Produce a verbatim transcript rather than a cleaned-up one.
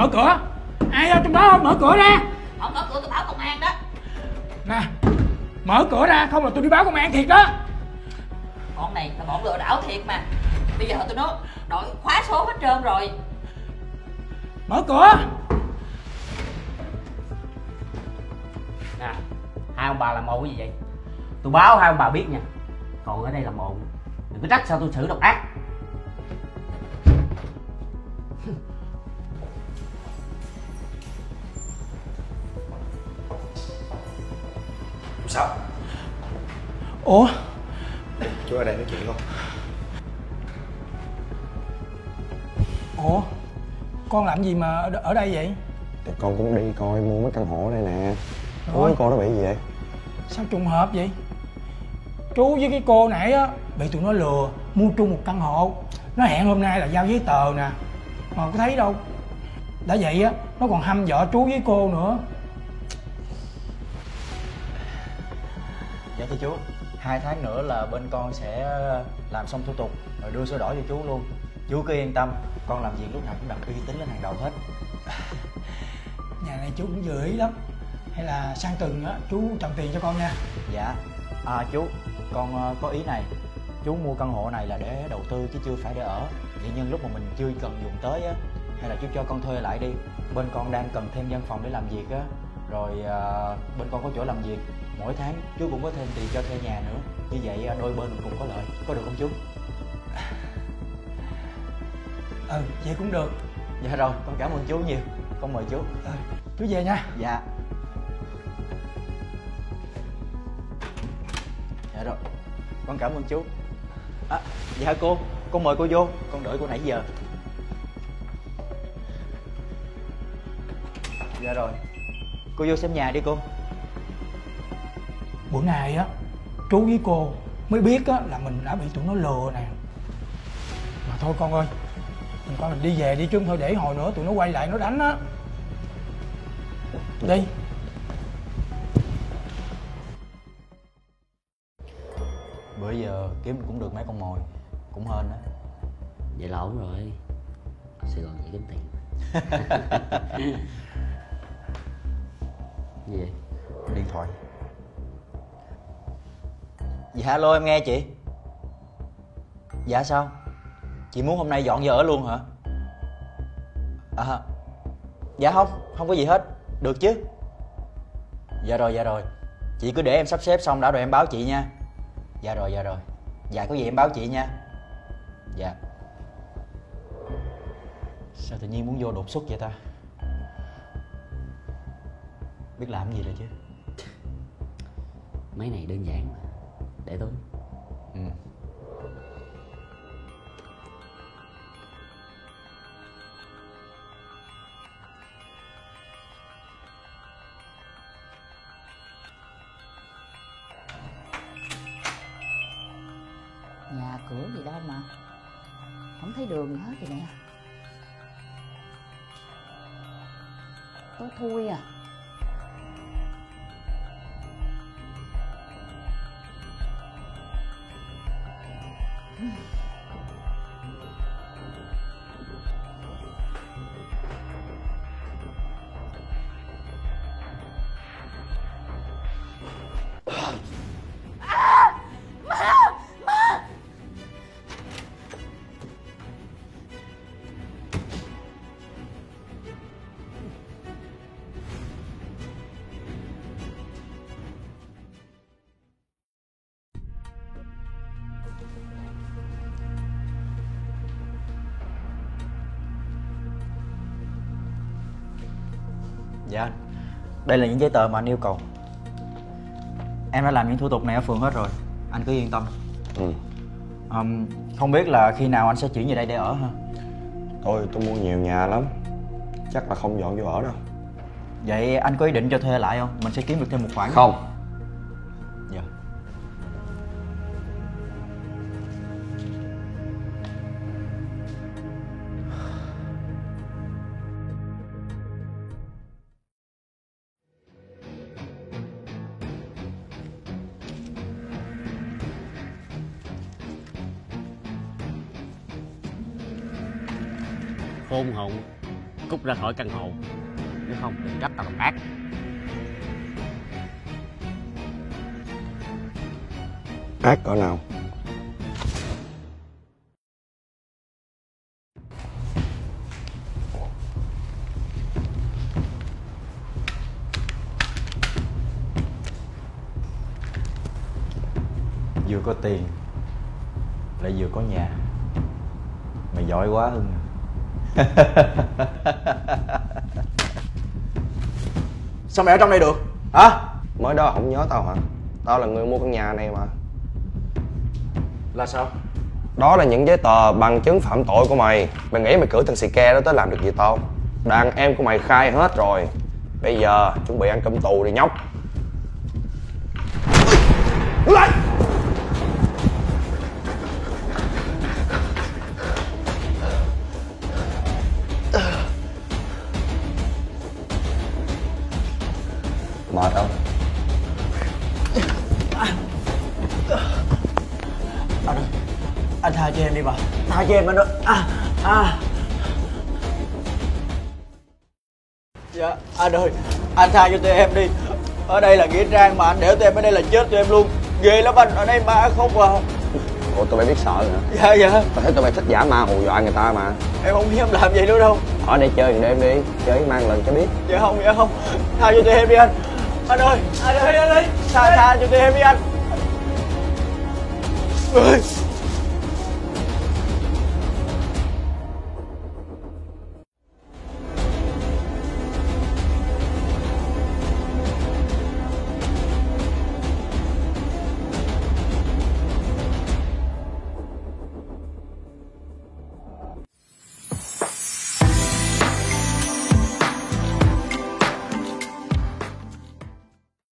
mở cửa. Ai ở trong đó không? Mở cửa ra. Không mở cửa tôi báo công an đó. Nè, mở cửa ra không là tôi đi báo công an thiệt đó. Bọn này là bọn lừa đảo thiệt mà. Bây giờ tụi nó đội khóa số hết trơn rồi. Mở cửa. Nè, hai ông bà làm ồn cái gì vậy? Tôi báo hai ông bà biết nha. Còn ở đây làm ồn, đừng có trách sao tôi xử độc ác. Sao? Ủa? Chú ở đây nói chuyện không? Ủa? Con làm gì mà ở đây vậy? Thì con cũng đi coi mua mấy căn hộ ở đây nè. Rồi. Nói con nó bị gì vậy? Sao trùng hợp vậy? Chú với cái cô nãy á bị tụi nó lừa mua chung một căn hộ. Nó hẹn hôm nay là giao giấy tờ nè, mà có thấy đâu. Đã vậy á, nó còn hăm dọa chú với cô nữa. Dạ thưa chú, hai tháng nữa là bên con sẽ làm xong thủ tục rồi đưa sổ đỏ cho chú luôn. Chú cứ yên tâm, con làm việc lúc nào cũng đặt uy tín lên hàng đầu hết. Nhà này chú cũng vừa ý lắm. Hay là sang tuần á chú trồng tiền cho con nha. Dạ. À chú, con có ý này. Chú mua căn hộ này là để đầu tư chứ chưa phải để ở. Vậy nhưng lúc mà mình chưa cần dùng tới á, hay là chú cho con thuê lại đi. Bên con đang cần thêm văn phòng để làm việc á. Rồi à, bên con có chỗ làm việc. Mỗi tháng chú cũng có thêm tiền cho thuê nhà nữa. Như vậy đôi bên mình cùng có lợi. Có được không chú? Ừ, vậy cũng được. Dạ rồi, con cảm ơn chú nhiều. Con mời chú. Ừ, chú về nha. Dạ. Dạ rồi, con cảm ơn chú. À, dạ cô, con mời cô vô. Con đợi cô nãy giờ. Dạ rồi, cô vô xem nhà đi cô. Bữa nay á chú với cô mới biết á là mình đã bị tụi nó lừa nè. Mà thôi con ơi, mình coi mình đi về đi chứ không thôi để hồi nữa tụi nó quay lại nó đánh á. Đi. Bữa giờ kiếm cũng được mấy con mồi. Cũng hên đó. Vậy là ổn rồi. Sài Gòn vậy kiếm tiền. Gì vậy? Điện thoại. Dạ alo, em nghe chị. Dạ sao? Chị muốn hôm nay dọn về ở luôn hả? À, dạ không, không có gì hết. Được chứ? Dạ rồi, dạ rồi. Chị cứ để em sắp xếp xong đã rồi em báo chị nha. Dạ rồi, dạ rồi. Dạ có gì em báo chị nha. Dạ. Sao tự nhiên muốn vô đột xuất vậy ta? Biết làm gì rồi chứ. Mấy này đơn giản mà. Để tôi. Ừ. Nhà cửa gì đâu mà không thấy đường gì hết vậy nè. Tối thui à. Dạ, đây là những giấy tờ mà anh yêu cầu. Em đã làm những thủ tục này ở phường hết rồi. Anh cứ yên tâm. Ừ. um, Không biết là khi nào anh sẽ chuyển về đây để ở ha? Thôi tôi mua nhiều nhà lắm, chắc là không dọn vô ở đâu. Vậy anh có ý định cho thuê lại không? Mình sẽ kiếm được thêm một khoản. Không. Dạ. Khôn hồn. cút ra khỏi căn hộ, nếu không đừng trách tao làm ác. Ác cỡ nào? Vừa có tiền lại vừa có nhà. Mày giỏi quá Hưng. Sao mày ở trong đây được hả? Mới đó không nhớ tao hả? Tao là người mua căn nhà này mà. Là sao? Đó là những giấy tờ bằng chứng phạm tội của mày. Mày nghĩ mày cử thằng xì ke đó tới làm được gì tao? Đàn em của mày khai hết rồi. Bây giờ chuẩn bị ăn cơm tù đi nhóc. Lại! Mệt không? Anh ơi, anh tha cho em đi mà. Tha cho em anh ơi. À, à. Dạ, anh ơi, anh tha cho tụi em đi. Ở đây là nghĩa trang mà anh để tụi em ở đây là chết tụi em luôn. Ghê lắm anh, ở đây ma không à. Ủa tụi bay biết sợ hả? Dạ, dạ. Tao thấy tụi bay thích giả ma hù dọa người ta mà. Em không dám làm vậy nữa đâu. Ở đây chơi một đêm đi, chơi mang lần cho biết. Dạ không, dạ không. Tha cho tụi em đi anh. Anh ơi, anh ơi, anh ơi. Tha, tha cho tụi em đi anh. Ơi.